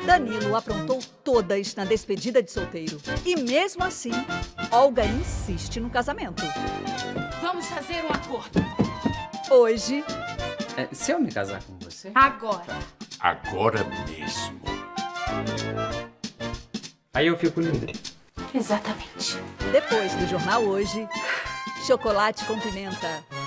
Danilo aprontou todas na despedida de solteiro. E mesmo assim, Olga insiste no casamento. Vamos fazer um acordo. Hoje... Se eu me casar com você? Agora. Agora mesmo. Aí eu fico livre. Exatamente. Depois do Jornal Hoje, Chocolate com Pimenta.